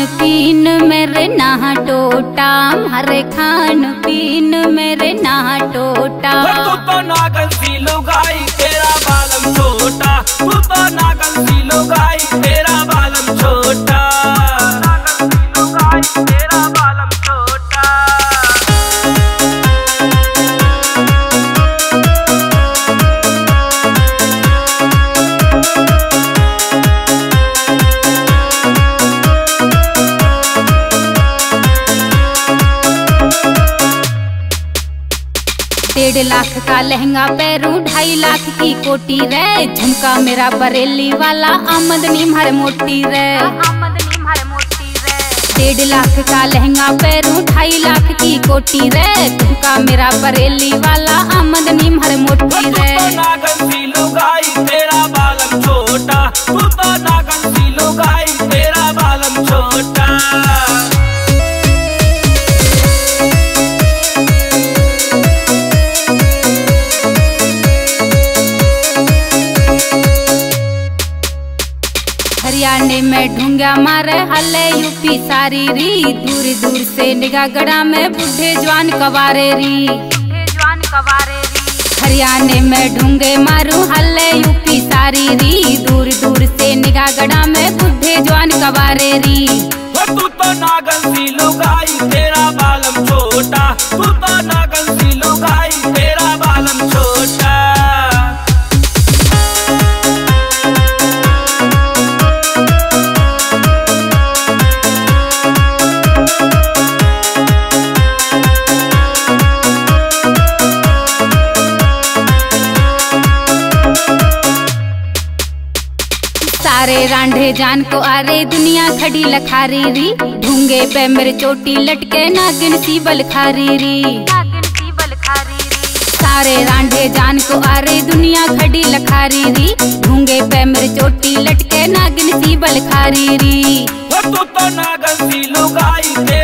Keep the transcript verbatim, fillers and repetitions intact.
पीन मेरे ना टोटा, हरे खान पीन मेरे ना टोटा। तू तो नागन सी लुगाई तेरा बालम छोटा, तू तो नागन सी लुगाई तेरा बालम छोटा, नागन सी लुगाई तेरा बालम छोटा। डेढ़ लाख का लहंगा पैरूं, ढाई लाख की कोटी रे, झुमका मेरा बरेली वाला, आमदनी मारे मोटी रे, आमदनी मारे मोटी रे। डेढ़ लाख का लहंगा पैरूं, ढाई लाख की कोटी रे, झुमका मेरा बरेली वाला, आमदनी मारे मोटी रे। तू तो नागन सी लुगाई तेरा बालम छोटा, तू तो नागन सी लुगाई तेरा बालम छोटा। हरियाणे में ढूंगा मारे हले यूपी सारी री, दूर दूर से निगाह गड़ा में बुढ़े जवान कवारे री, बुढ़े जवान कवारे री। हरियाणे में ढूंगे मारू हले यूपी सारी री, दूर दूर से निगाह गड़ा में बुढ़े जवान कवारे री। तू तो नागन सी लुगाई तेरा बालम छोटा, तू तो नागन सी लुगाई तेरा बालम छोटा। सारे रांढे जान को आरे दुनिया खड़ी लखारी री, ढूंगे पे मेरे चोटी लटके नागिन सी बलखारी री, नागिन सी बलखारी री। सारे रांढे जान को आरे दुनिया खड़ी लखारी री, ढूंगे पे मेरे चोटी लटके नागिन सी बलखारी री। तू तो नागन सी लुगाई